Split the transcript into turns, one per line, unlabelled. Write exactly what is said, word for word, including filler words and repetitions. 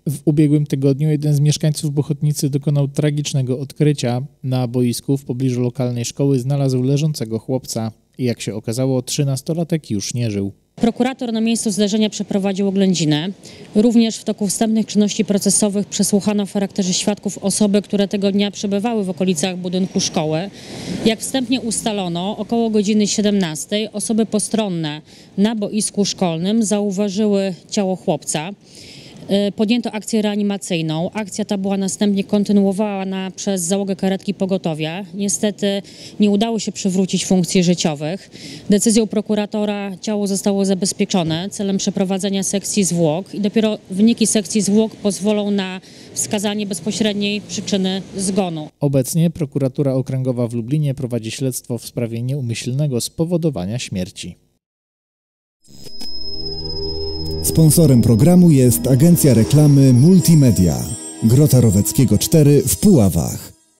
W ubiegłym tygodniu jeden z mieszkańców Bochotnicy dokonał tragicznego odkrycia. Na boisku w pobliżu lokalnej szkoły znalazł leżącego chłopca. I jak się okazało, trzynastolatek już nie żył.
Prokurator na miejscu zdarzenia przeprowadził oględzinę. Również w toku wstępnych czynności procesowych przesłuchano w charakterze świadków osoby, które tego dnia przebywały w okolicach budynku szkoły. Jak wstępnie ustalono, około godziny siedemnastej osoby postronne na boisku szkolnym zauważyły ciało chłopca. Podjęto akcję reanimacyjną. Akcja ta była następnie kontynuowana przez załogę karetki pogotowia. Niestety nie udało się przywrócić funkcji życiowych. Decyzją prokuratora ciało zostało zabezpieczone celem przeprowadzenia sekcji zwłok i dopiero wyniki sekcji zwłok pozwolą na wskazanie bezpośredniej przyczyny zgonu.
Obecnie prokuratura okręgowa w Lublinie prowadzi śledztwo w sprawie nieumyślnego spowodowania śmierci.
Sponsorem programu jest agencja reklamy Multimedia. Grota Roweckiego cztery w Puławach.